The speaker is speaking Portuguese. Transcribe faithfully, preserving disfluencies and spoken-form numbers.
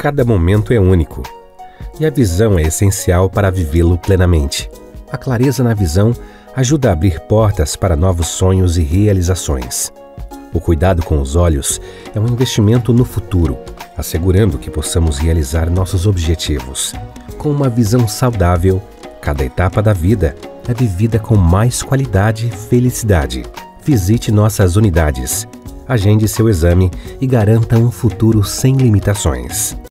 Cada momento é único, e a visão é essencial para vivê-lo plenamente. A clareza na visão ajuda a abrir portas para novos sonhos e realizações. O cuidado com os olhos é um investimento no futuro, assegurando que possamos realizar nossos objetivos. Com uma visão saudável, cada etapa da vida é vivida com mais qualidade e felicidade. Visite nossas unidades, agende seu exame e garanta um futuro sem limitações.